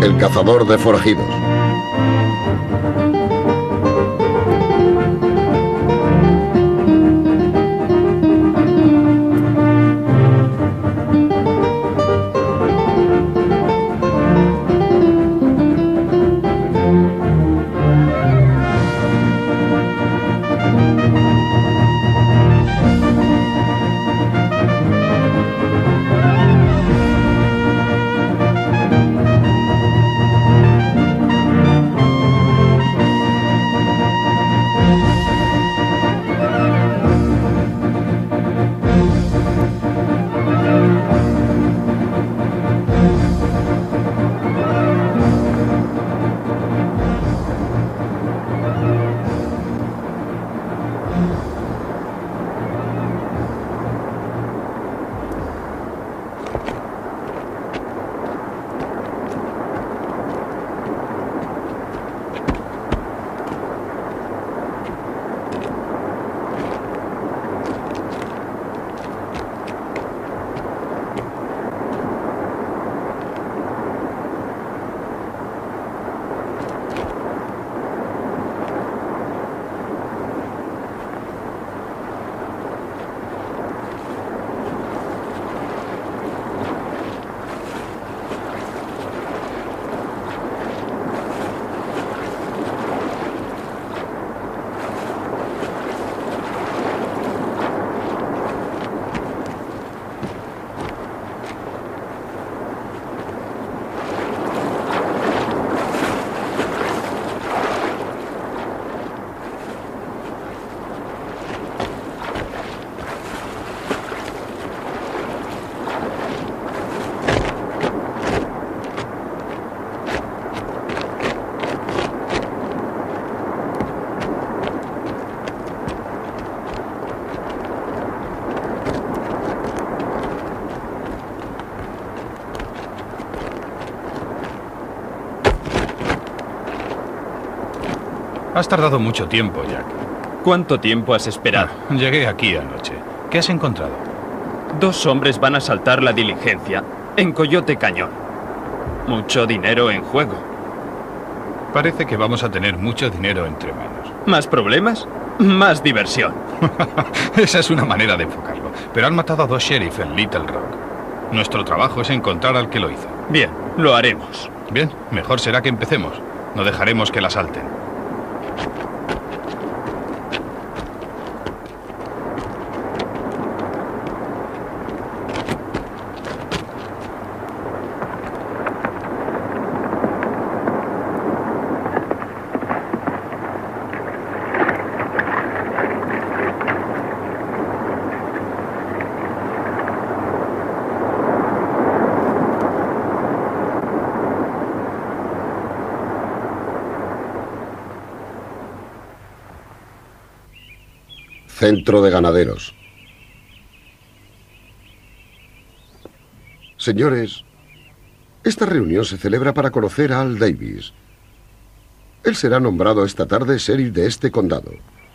El cazador de forajidos. Has tardado mucho tiempo, Jack. ¿Cuánto tiempo has esperado? Llegué aquí anoche. ¿Qué has encontrado? 2 hombres van a asaltar la diligencia en Coyote Cañón. Mucho dinero en juego. Parece que vamos a tener mucho dinero entre manos. ¿Más problemas? Más diversión. Esa es una manera de enfocarlo. Pero han matado a 2 sheriff en Little Rock. Nuestro trabajo es encontrar al que lo hizo. Bien, lo haremos. Bien, mejor será que empecemos. No dejaremos que la asalten. Centro de ganaderos. Señores, esta reunión se celebra para conocer a Al Davis. Él será nombrado esta tarde sheriff de este condado.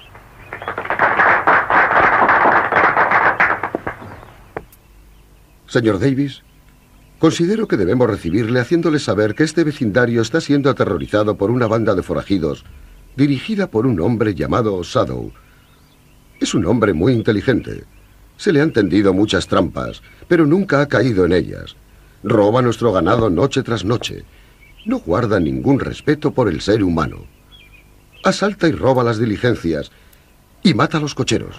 Señor Davis, considero que debemos recibirle haciéndole saber que este vecindario está siendo aterrorizado por una banda de forajidos dirigida por un hombre llamado Shadow. Es un hombre muy inteligente. Se le han tendido muchas trampas, pero nunca ha caído en ellas. Roba nuestro ganado noche tras noche. No guarda ningún respeto por el ser humano. Asalta y roba las diligencias y mata a los cocheros.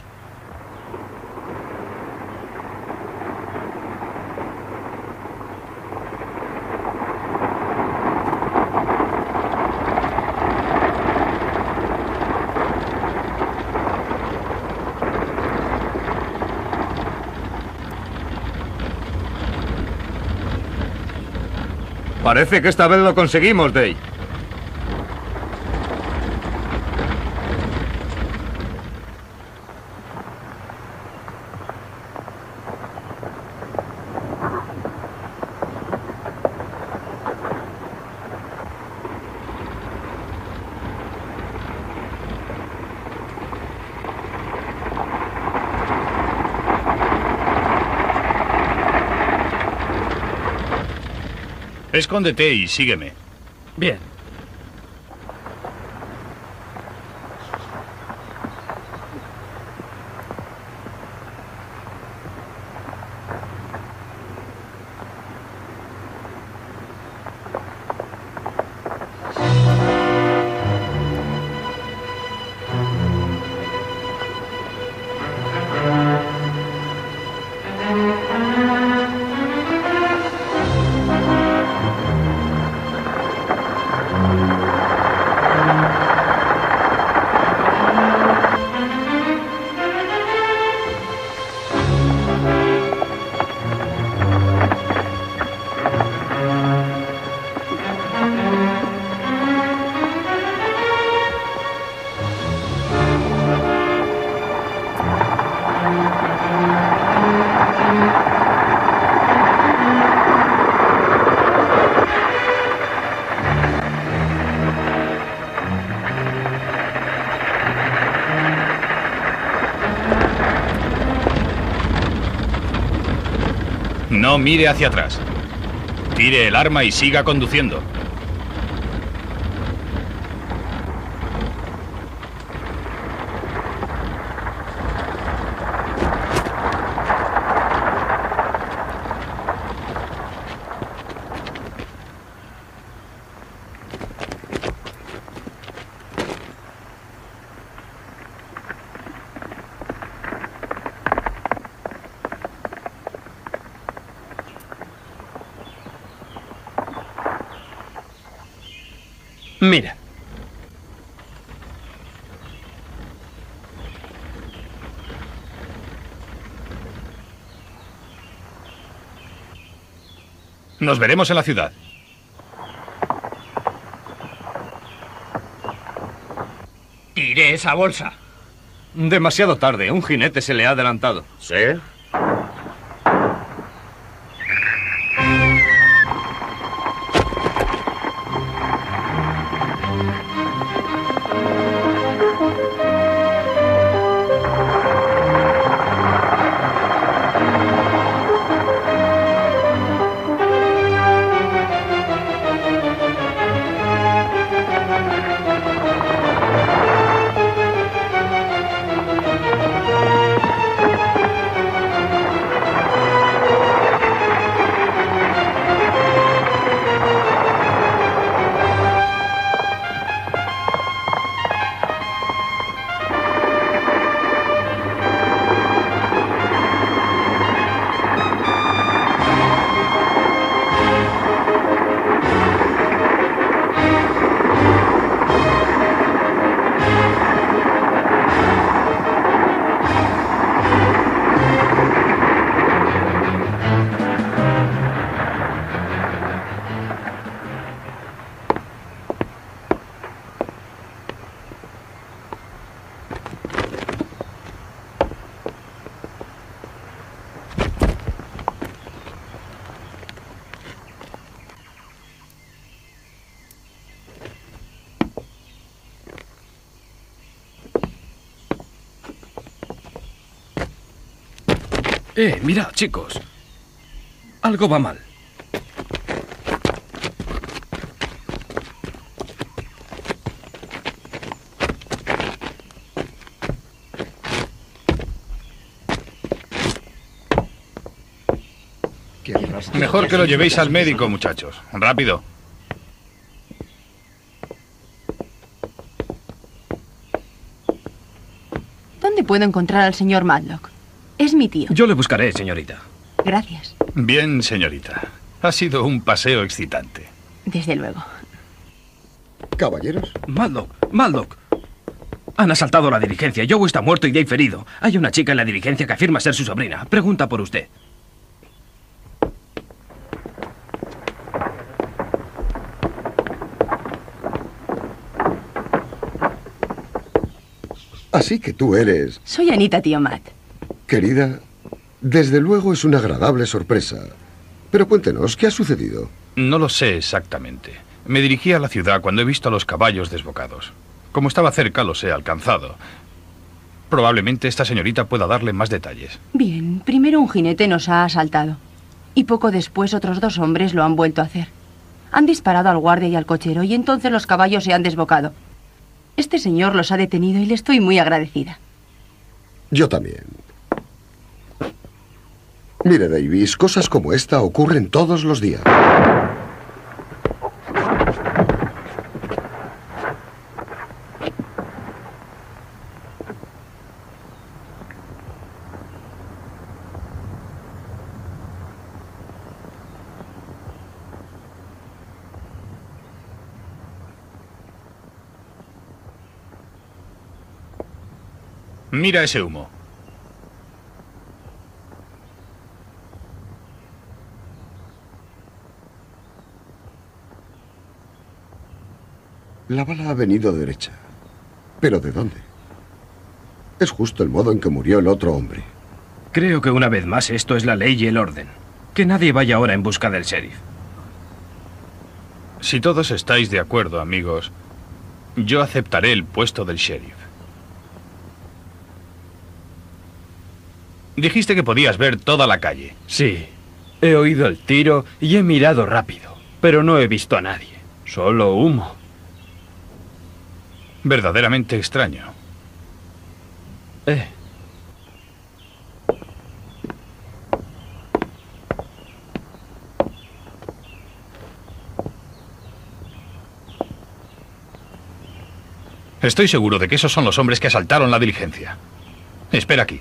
Parece que esta vez lo conseguimos, Day. Escóndete y sígueme. Bien. No mire hacia atrás. Tire el arma y siga conduciendo. Mira. Nos veremos en la ciudad. Tire esa bolsa. Demasiado tarde. Un jinete se le ha adelantado. ¿Sí? Mirad, chicos. Algo va mal. Mejor que lo llevéis al médico, muchachos. Rápido. ¿Dónde puedo encontrar al señor Matlock? Es mi tío. Yo le buscaré, señorita. Gracias. Bien, señorita. Ha sido un paseo excitante. Desde luego. Caballeros. Matlock. Han asaltado la diligencia. Joe está muerto y Dave herido. Hay una chica en la diligencia que afirma ser su sobrina. Pregunta por usted. Así que tú eres... Soy Anita, tío Matt. Querida, desde luego es una agradable sorpresa. Pero cuéntenos, ¿qué ha sucedido? No lo sé exactamente. Me dirigí a la ciudad cuando he visto a los caballos desbocados. Como estaba cerca, los he alcanzado. Probablemente esta señorita pueda darle más detalles. Bien, primero un jinete nos ha asaltado. Y poco después otros 2 hombres lo han vuelto a hacer. Han disparado al guardia y al cochero y entonces los caballos se han desbocado. Este señor los ha detenido y le estoy muy agradecida. Yo también. Mire, Davis, cosas como esta ocurren todos los días. Mira ese humo. La bala ha venido derecha. ¿Pero de dónde? Es justo el modo en que murió el otro hombre. Creo que una vez más esto es la ley y el orden. Que nadie vaya ahora en busca del sheriff. Si todos estáis de acuerdo, amigos, yo aceptaré el puesto del sheriff. Dijiste que podías ver toda la calle. Sí, he oído el tiro y he mirado rápido, pero no he visto a nadie, solo humo. Verdaderamente extraño. Estoy seguro de que esos son los hombres que asaltaron la diligencia. Espera aquí.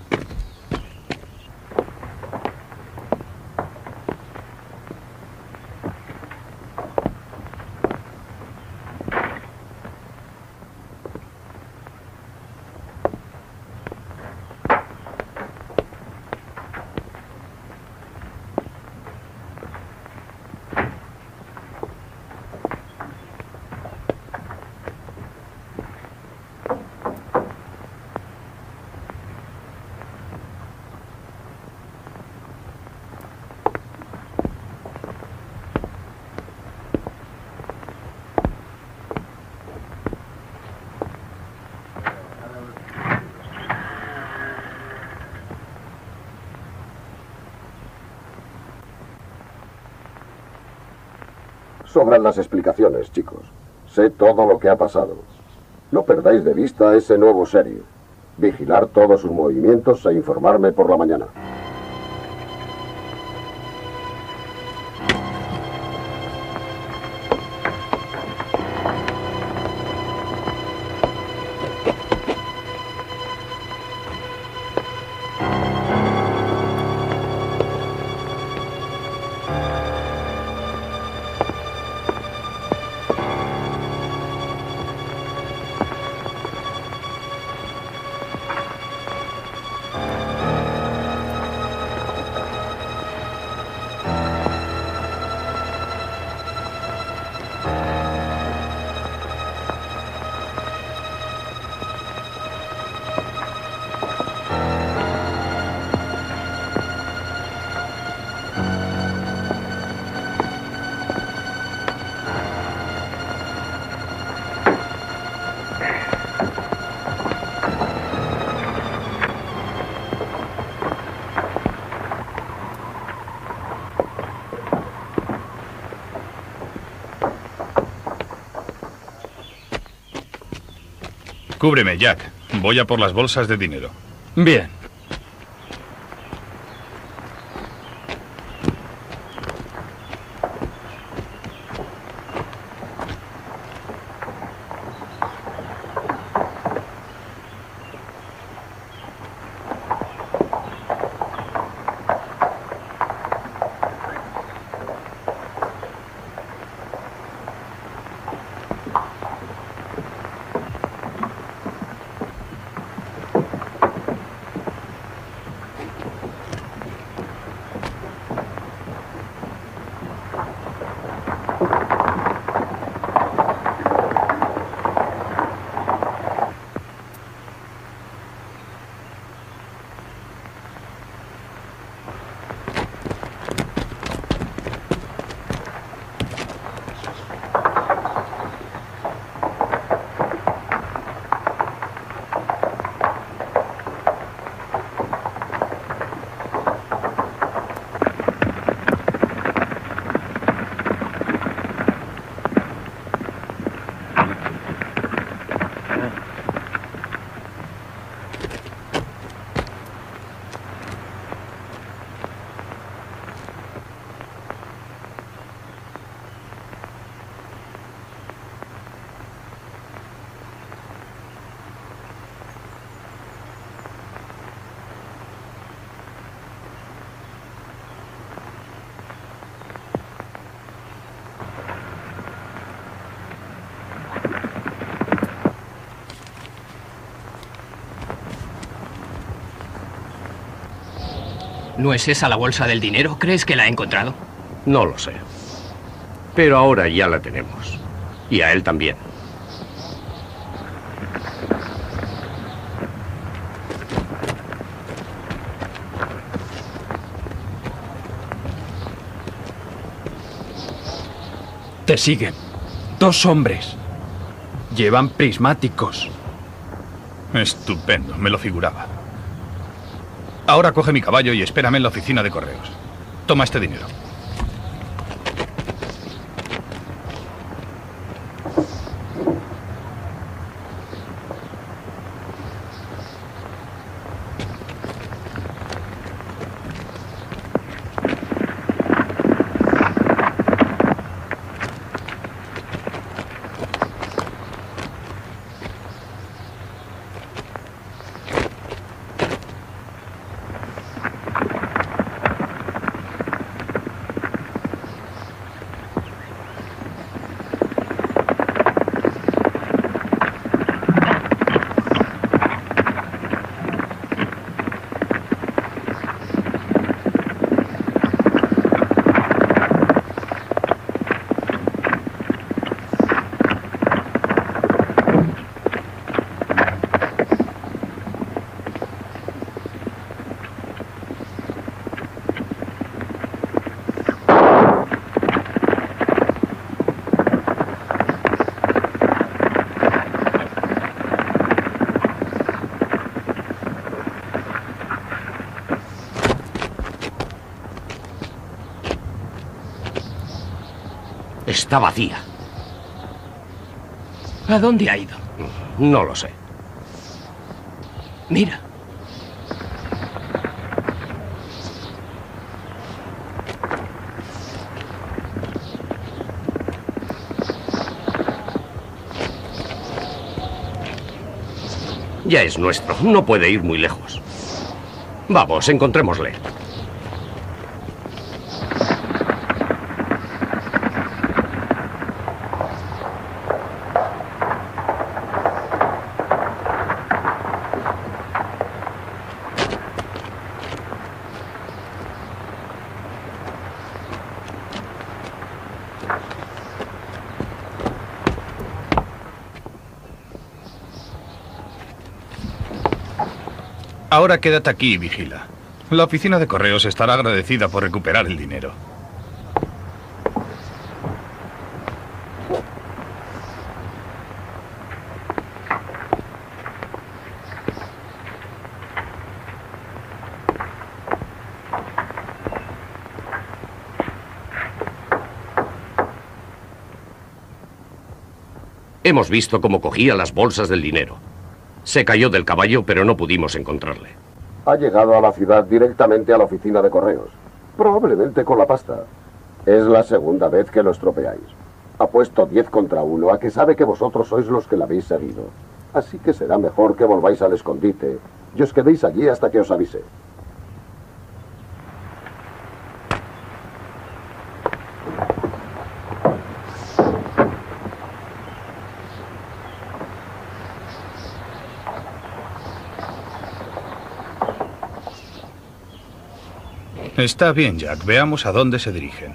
Sobran las explicaciones, chicos. Sé todo lo que ha pasado. No perdáis de vista a ese nuevo sheriff. Vigilar todos sus movimientos e informarme por la mañana. Cúbreme, Jack. Voy a por las bolsas de dinero. Bien. ¿No es esa la bolsa del dinero? ¿Crees que la ha encontrado? No lo sé. Pero ahora ya la tenemos. Y a él también. Te siguen. 2 hombres. Llevan prismáticos. Estupendo, me lo figuraba. Ahora coge mi caballo y espérame en la oficina de correos. Toma este dinero. Está vacía. ¿A dónde ha ido? No lo sé. Mira. Ya es nuestro. No puede ir muy lejos. Vamos, encontrémosle. Ahora quédate aquí y vigila. La oficina de correos estará agradecida por recuperar el dinero. Hemos visto cómo cogía las bolsas del dinero. Se cayó del caballo, pero no pudimos encontrarle. Ha llegado a la ciudad directamente a la oficina de correos. Probablemente con la pasta. Es la segunda vez que lo estropeáis. Apuesto 10 contra 1 a que sabe que vosotros sois los que la habéis seguido. Así que será mejor que volváis al escondite y os quedéis allí hasta que os avise. Está bien, Jack. Veamos a dónde se dirigen.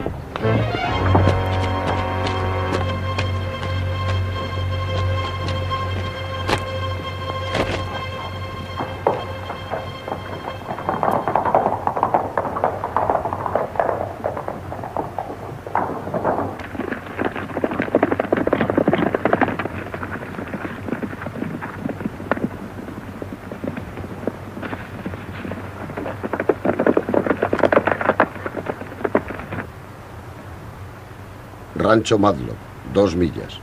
Rancho Madlock, 2 millas.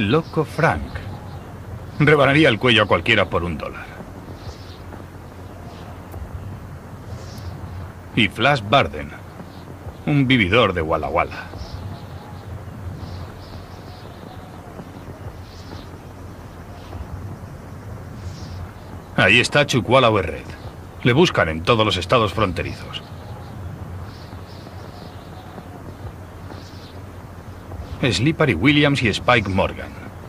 Loco Frank. Rebanaría el cuello a cualquiera por $1. Y Flash Barden, un vividor de Walla Walla. Ahí está Chukwala Red. Le buscan en todos los estados fronterizos. Slippery Williams y Spike Morgan.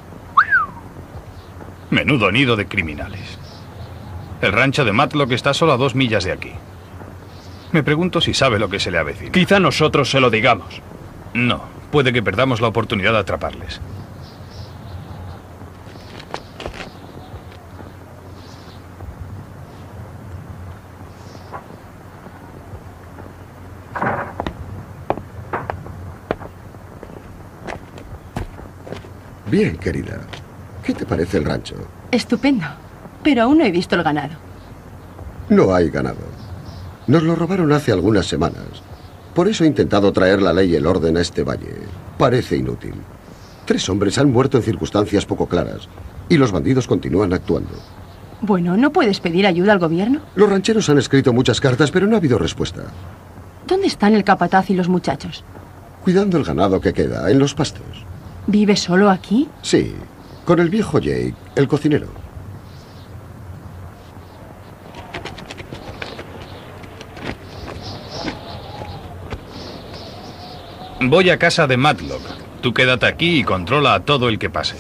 Menudo nido de criminales. El rancho de Matlock está solo a 2 millas de aquí. Me pregunto si sabe lo que se le avecina. Quizá nosotros se lo digamos. No, puede que perdamos la oportunidad de atraparles. Bien, querida. ¿Qué te parece el rancho? Estupendo. Pero aún no he visto el ganado. No hay ganado. Nos lo robaron hace algunas semanas. Por eso he intentado traer la ley y el orden a este valle. Parece inútil. 3 hombres han muerto en circunstancias poco claras. Y los bandidos continúan actuando. Bueno, ¿no puedes pedir ayuda al gobierno? Los rancheros han escrito muchas cartas, pero no ha habido respuesta. ¿Dónde están el capataz y los muchachos? Cuidando el ganado que queda, en los pastos. ¿Vive solo aquí? Sí, con el viejo Jake, el cocinero. Voy a casa de Matlock. Tú quédate aquí y controla a todo el que pase.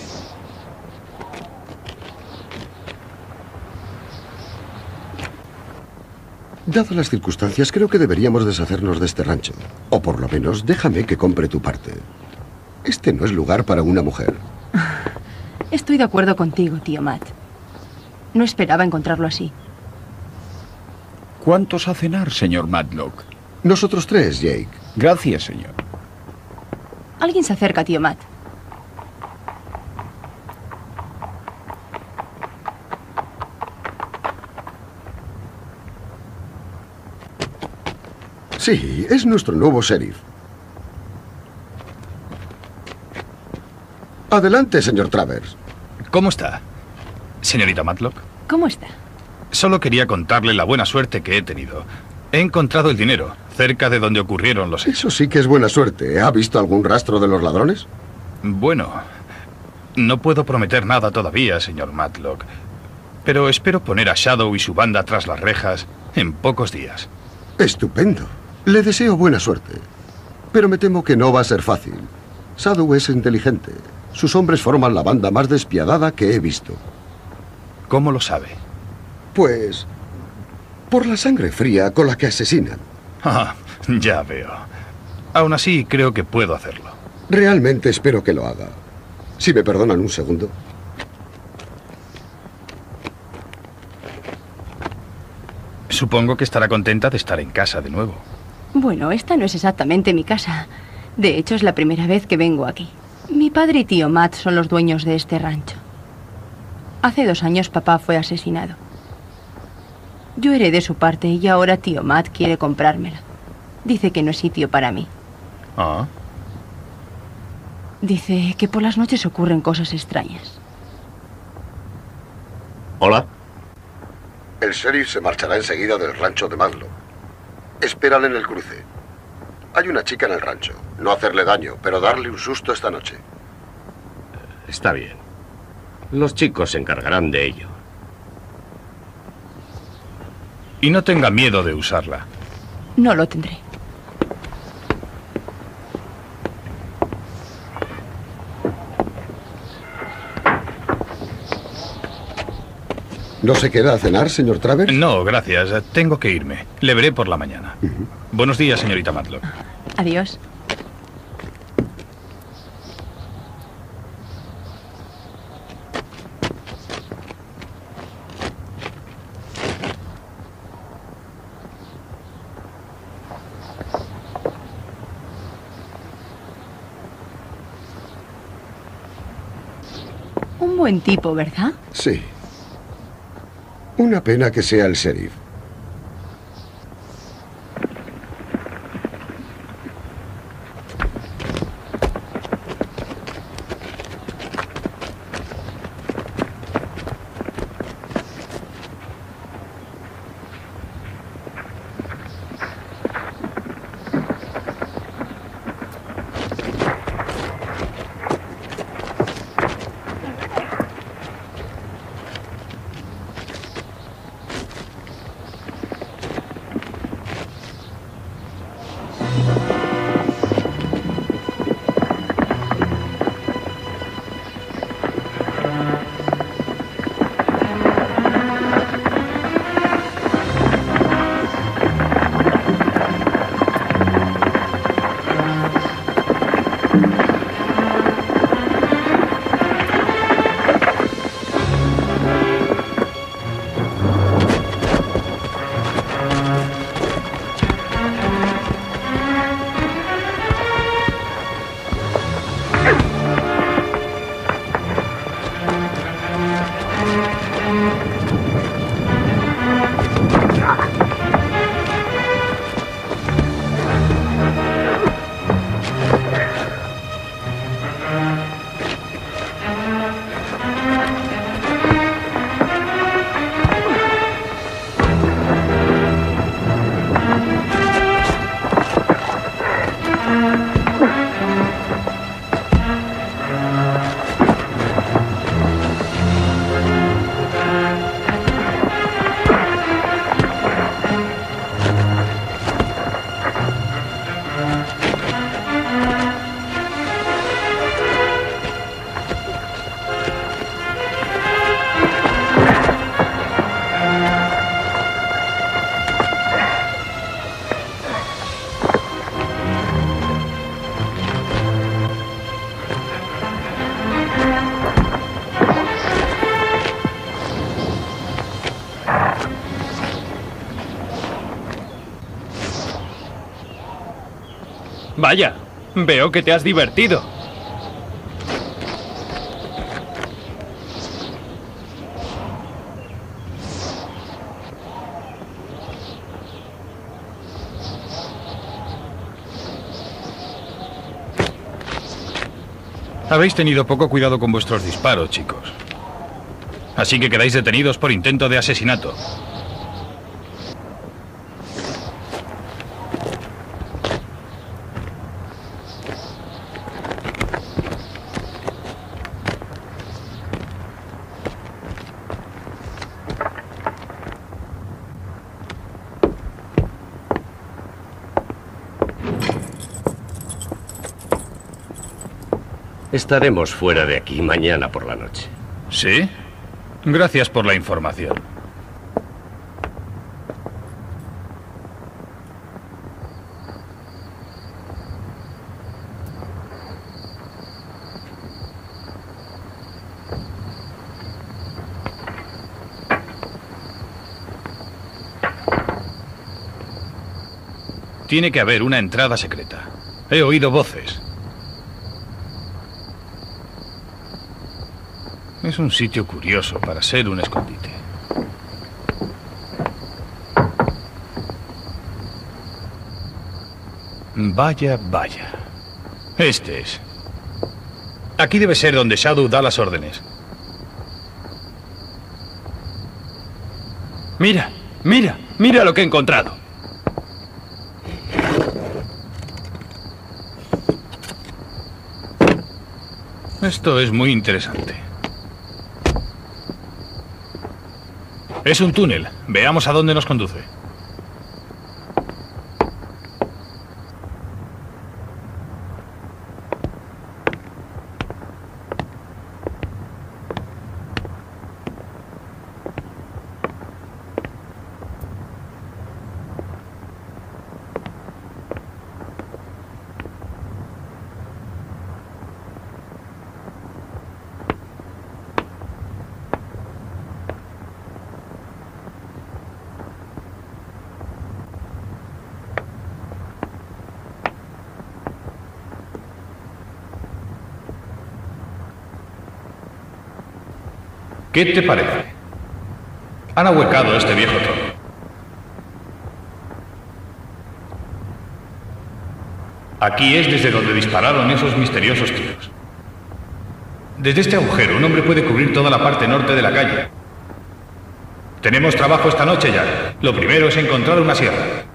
Dadas las circunstancias, creo que deberíamos deshacernos de este rancho. O por lo menos, déjame que compre tu parte. Este no es lugar para una mujer. Estoy de acuerdo contigo, tío Matt. No esperaba encontrarlo así. ¿Cuántos a cenar, señor Matlock? Nosotros 3, Jake. Gracias, señor. Alguien se acerca, tío Matt. Sí, es nuestro nuevo sheriff. Adelante, señor Travers. ¿Cómo está, señorita Matlock? ¿Cómo está? Solo quería contarle la buena suerte que he tenido. He encontrado el dinero, cerca de donde ocurrieron los hechos. Eso sí que es buena suerte. ¿Ha visto algún rastro de los ladrones? Bueno, no puedo prometer nada todavía, señor Matlock. Pero espero poner a Shadow y su banda tras las rejas en pocos días. Estupendo. Le deseo buena suerte. Pero me temo que no va a ser fácil. Shadow es inteligente. Sus hombres forman la banda más despiadada que he visto. ¿Cómo lo sabe? Pues... por la sangre fría con la que asesinan. Ah, ya veo. Aún así, creo que puedo hacerlo. Realmente espero que lo haga. Si me perdonan un segundo. Supongo que estará contenta de estar en casa de nuevo. Bueno, esta no es exactamente mi casa. De hecho, es la primera vez que vengo aquí. Mi padre y tío Matt son los dueños de este rancho. Hace 2 años papá fue asesinado. Yo heredé su parte y ahora tío Matt quiere comprármela. Dice que no es sitio para mí. Ah. Dice que por las noches ocurren cosas extrañas. ¿Hola? El sheriff se marchará enseguida del rancho de Matlock. Espérale en el cruce. Hay una chica en el rancho. No hacerle daño, pero darle un susto esta noche. Está bien. Los chicos se encargarán de ello. Y no tenga miedo de usarla. No lo tendré. ¿No se queda a cenar, señor Travers? No, gracias. Tengo que irme. Le veré por la mañana. Buenos días, señorita Matlock. Adiós. Un buen tipo, ¿verdad? Sí. Una pena que sea el sheriff. Vaya, veo que te has divertido. Habéis tenido poco cuidado con vuestros disparos, chicos. Así que quedáis detenidos por intento de asesinato. Estaremos fuera de aquí mañana por la noche. ¿Sí? Gracias por la información. Tiene que haber una entrada secreta. He oído voces. Es un sitio curioso para ser un escondite. Vaya, vaya. Este es. Aquí debe ser donde Shadow da las órdenes. Mira, mira, mira lo que he encontrado. Esto es muy interesante. Es un túnel. Veamos a dónde nos conduce. ¿Qué te parece? Han ahuecado este viejo trono. Aquí es desde donde dispararon esos misteriosos tiros. Desde este agujero un hombre puede cubrir toda la parte norte de la calle. Tenemos trabajo esta noche ya. Lo primero es encontrar una sierra.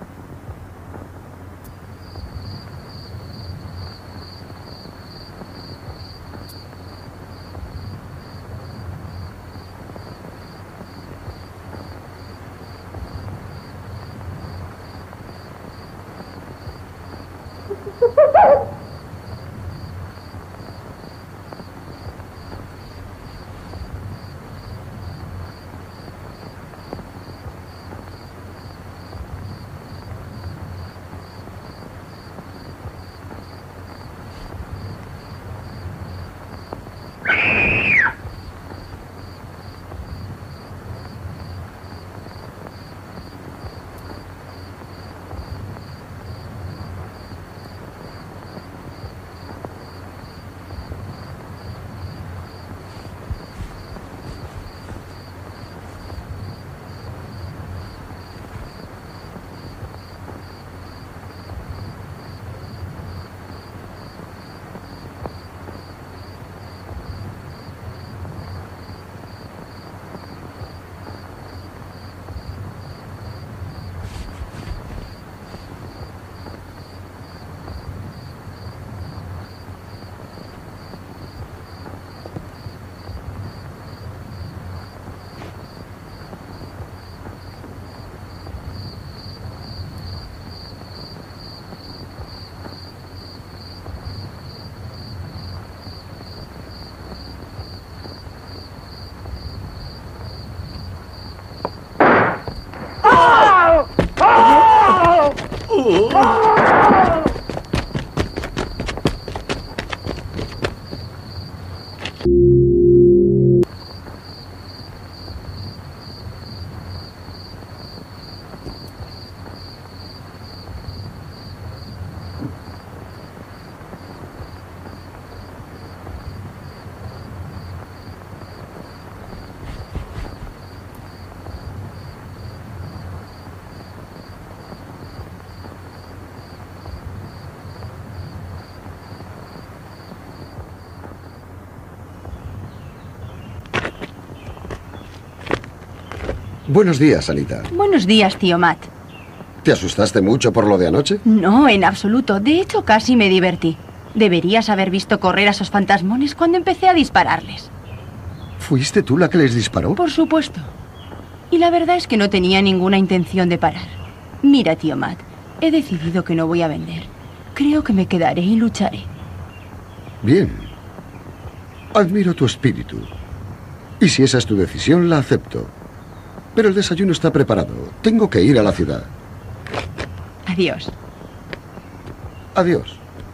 Buenos días, Anita. Buenos días, tío Matt. ¿Te asustaste mucho por lo de anoche? No, en absoluto. De hecho, casi me divertí. Deberías haber visto correr a esos fantasmones cuando empecé a dispararles. ¿Fuiste tú la que les disparó? Por supuesto. Y la verdad es que no tenía ninguna intención de parar. Mira, tío Matt, he decidido que no voy a vender. Creo que me quedaré y lucharé. Bien. Admiro tu espíritu. Y si esa es tu decisión, la acepto. Pero el desayuno está preparado. Tengo que ir a la ciudad. Adiós. Adiós.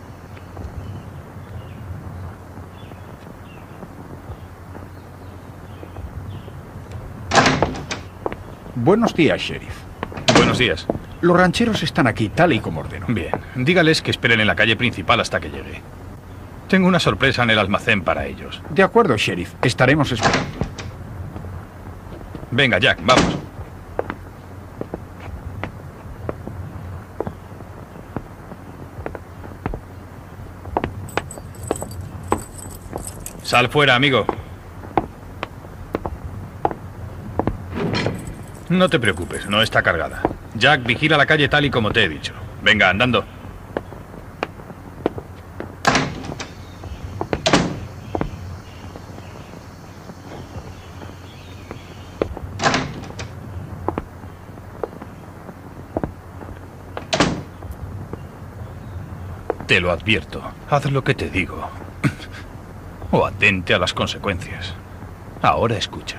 Buenos días, sheriff. Buenos días. Los rancheros están aquí, tal y como ordenó. Bien, dígales que esperen en la calle principal hasta que llegue. Tengo una sorpresa en el almacén para ellos. De acuerdo, sheriff. Estaremos esperando. Venga, Jack, vamos. Sal fuera, amigo. No te preocupes, no está cargada. Jack, vigila la calle tal y como te he dicho. Venga, andando. Te lo advierto. Haz lo que te digo. O atente a las consecuencias. Ahora escucha.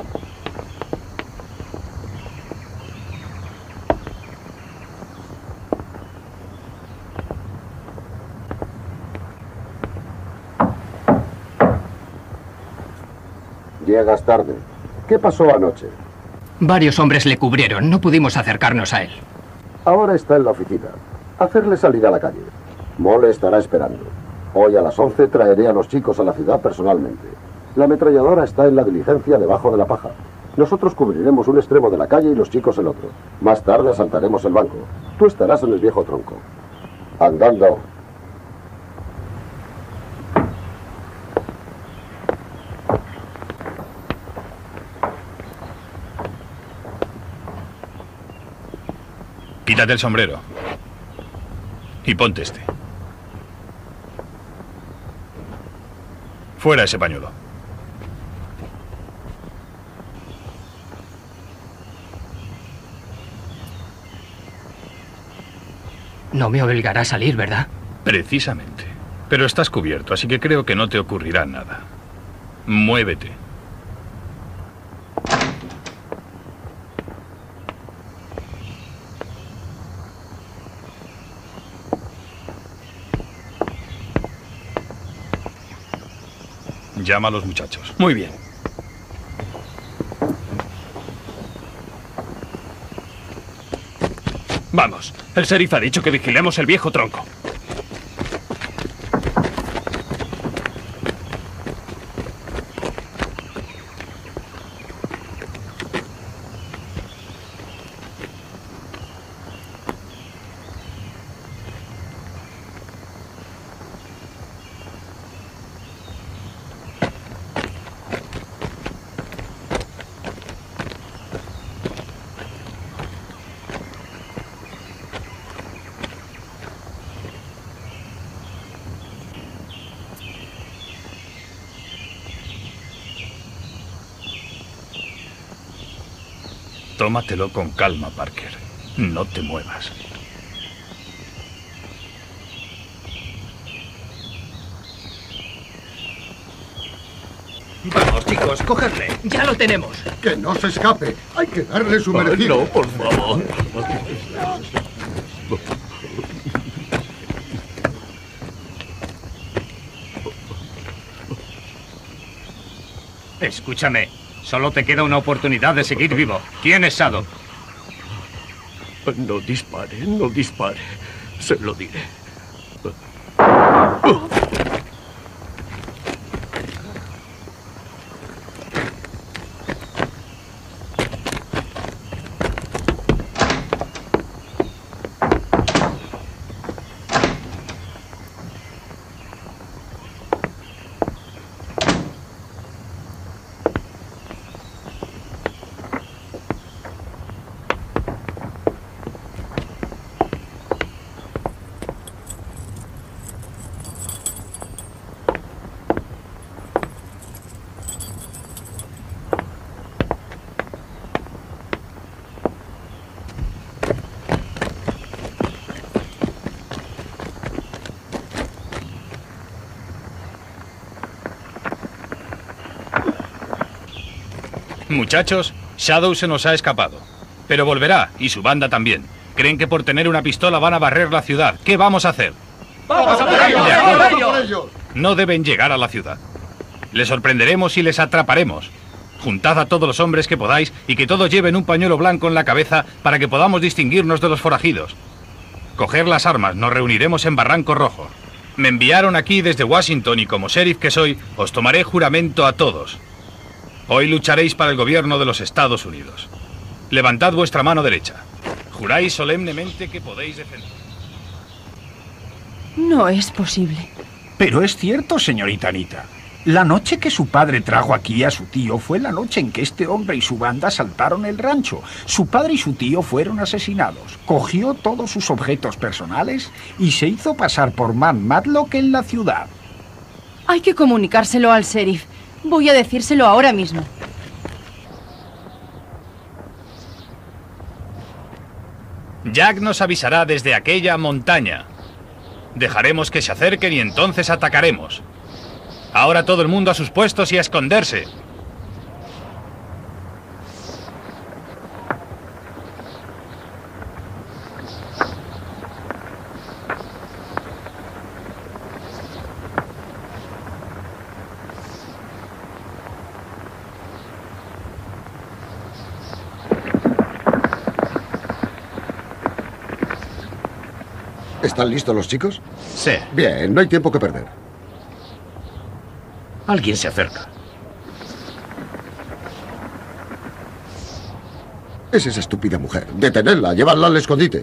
Llegas tarde. ¿Qué pasó anoche? Varios hombres le cubrieron. No pudimos acercarnos a él. Ahora está en la oficina. Hacerle salir a la calle. Mole estará esperando. Hoy a las 11 traeré a los chicos a la ciudad personalmente. La ametralladora está en la diligencia debajo de la paja. Nosotros cubriremos un extremo de la calle y los chicos el otro. Más tarde asaltaremos el banco. Tú estarás en el viejo tronco. Andando. Quítate el sombrero. Y ponte este. Fuera ese pañuelo. No me obligará a salir, ¿verdad? Precisamente. Pero estás cubierto, así que creo que no te ocurrirá nada. Muévete. Llama a los muchachos. Muy bien. Vamos. El sheriff ha dicho que vigilemos el viejo tronco. Tómatelo con calma, Parker. No te muevas. Vamos, chicos, cogedle. ¡Ya lo tenemos! ¡Que no se escape! ¡Hay que darle su merecido! No, por favor. Escúchame. Solo te queda una oportunidad de seguir vivo. ¿Quién es Shadow? No dispare, no dispare. Se lo diré. Muchachos, Shadow se nos ha escapado. Pero volverá, y su banda también. Creen que por tener una pistola van a barrer la ciudad. ¿Qué vamos a hacer? ¡Vamos a por ellos! No deben llegar a la ciudad. Les sorprenderemos y les atraparemos. Juntad a todos los hombres que podáis y que todos lleven un pañuelo blanco en la cabeza para que podamos distinguirnos de los forajidos. Coger las armas, nos reuniremos en Barranco Rojo. Me enviaron aquí desde Washington y como sheriff que soy, os tomaré juramento a todos. Hoy lucharéis para el gobierno de los Estados Unidos. Levantad vuestra mano derecha. Juráis solemnemente que podéis defender. No es posible. Pero es cierto, señorita Anita. La noche que su padre trajo aquí a su tío fue la noche en que este hombre y su banda asaltaron el rancho. Su padre y su tío fueron asesinados. Cogió todos sus objetos personales y se hizo pasar por Man Matlock en la ciudad. Hay que comunicárselo al sheriff. Voy a decírselo ahora mismo. Jack nos avisará desde aquella montaña. Dejaremos que se acerquen y entonces atacaremos. Ahora todo el mundo a sus puestos y a esconderse. ¿Están listos los chicos? Sí. Bien, no hay tiempo que perder. Alguien se acerca. Es esa estúpida mujer. Detenedla, llevadla al escondite.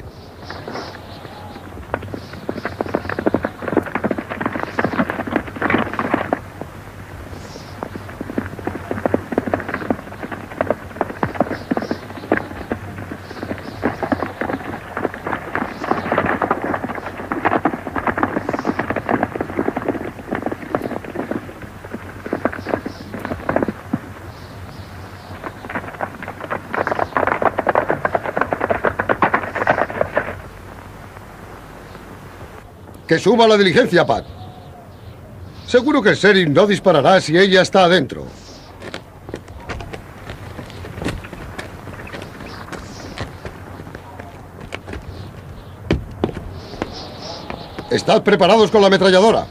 ¡Que suba la diligencia, Pat! Seguro que el sheriff no disparará si ella está adentro. ¡Estad preparados con la ametralladora!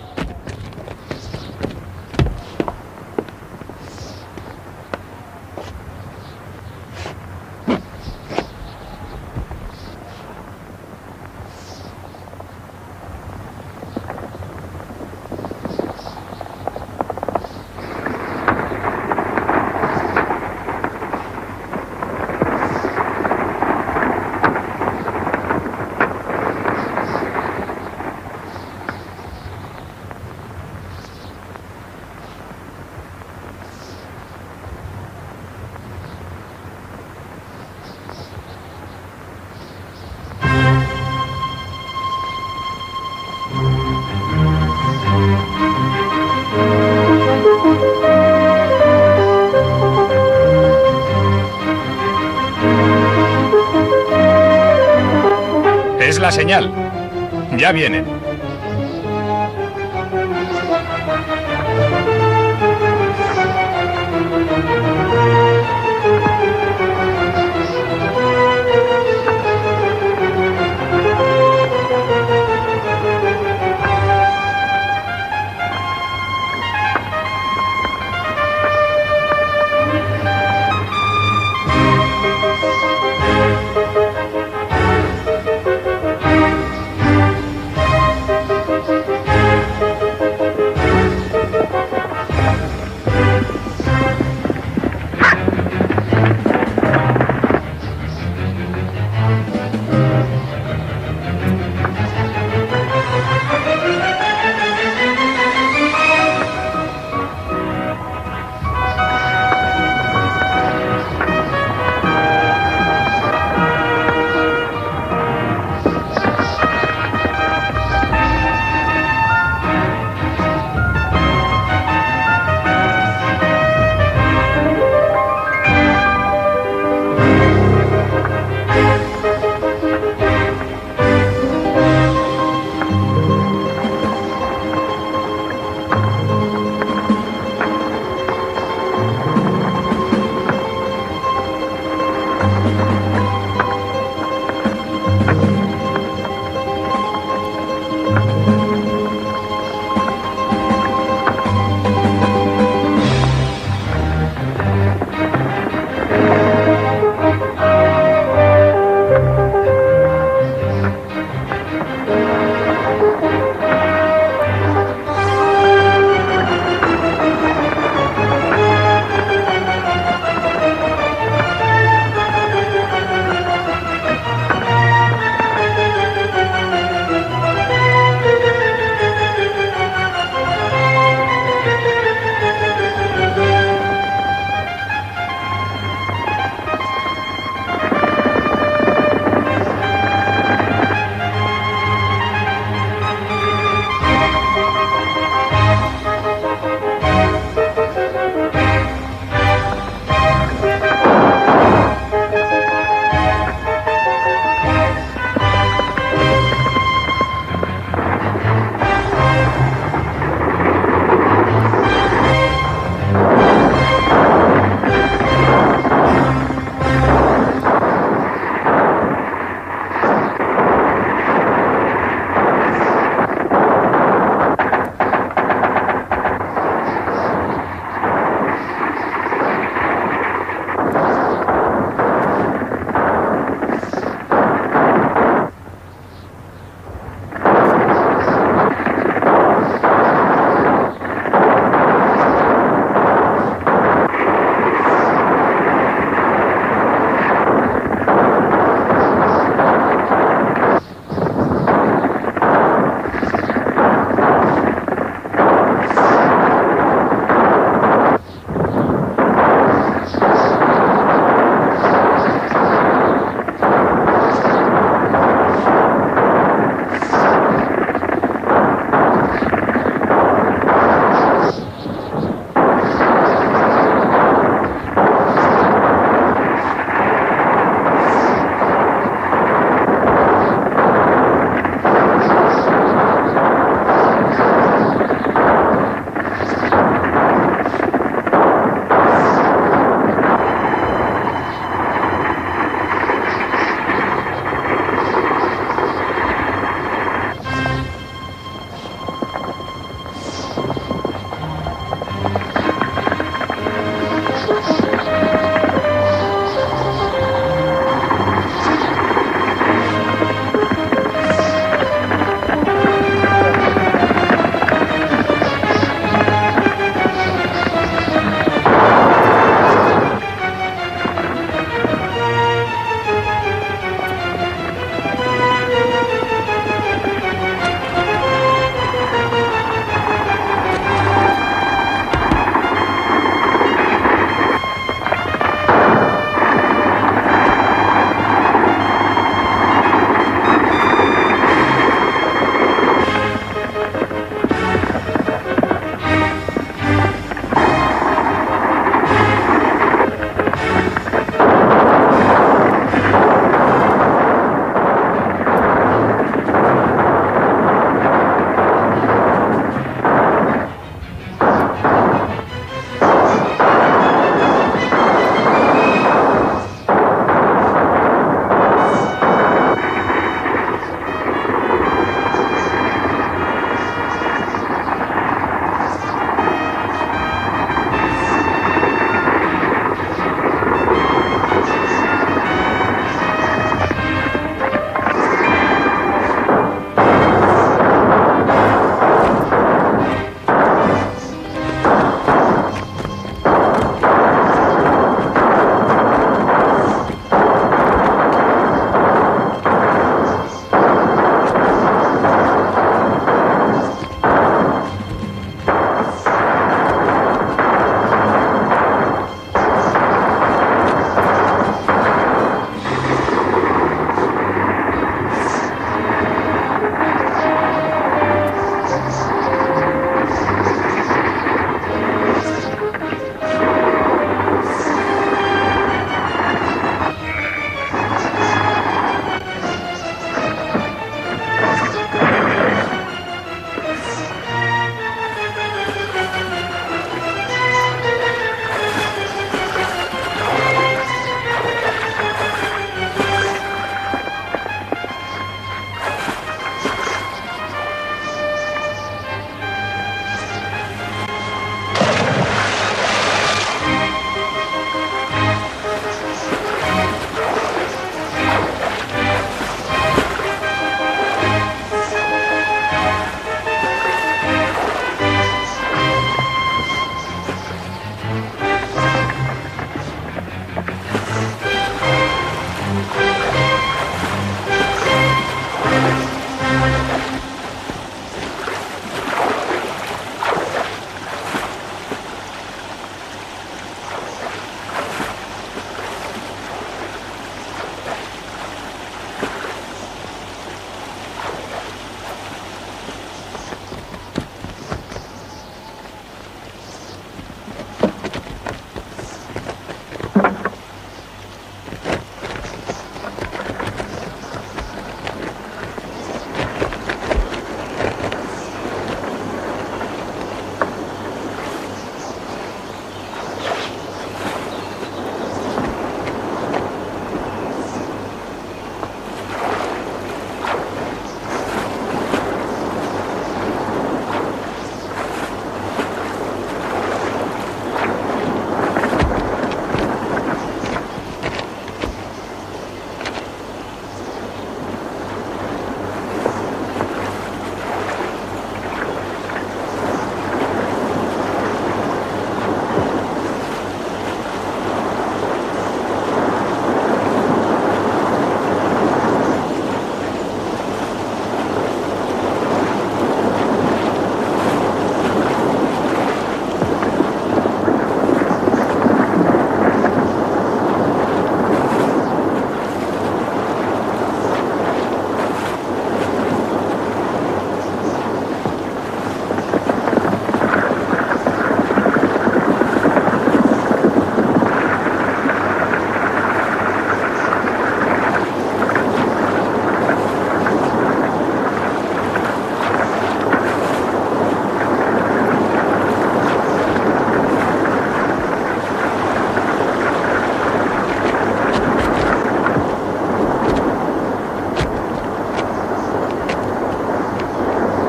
Es la señal. Ya vienen.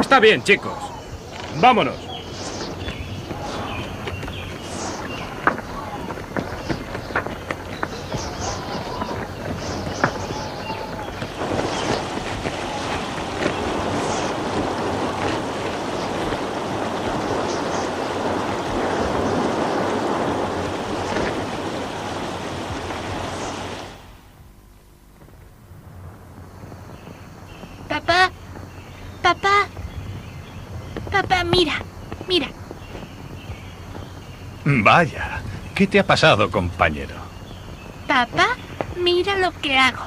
Está bien, chicos. Vámonos. Papá, papá, papá, mira, mira. Vaya, ¿qué te ha pasado, compañero? Papá, mira lo que hago.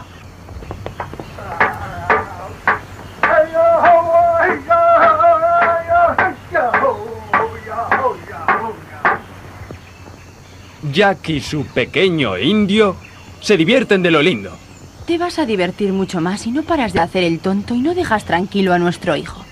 Jack y su pequeño indio se divierten de lo lindo. Te vas a divertir mucho más si no paras de hacer el tonto y no dejas tranquilo a nuestro hijo.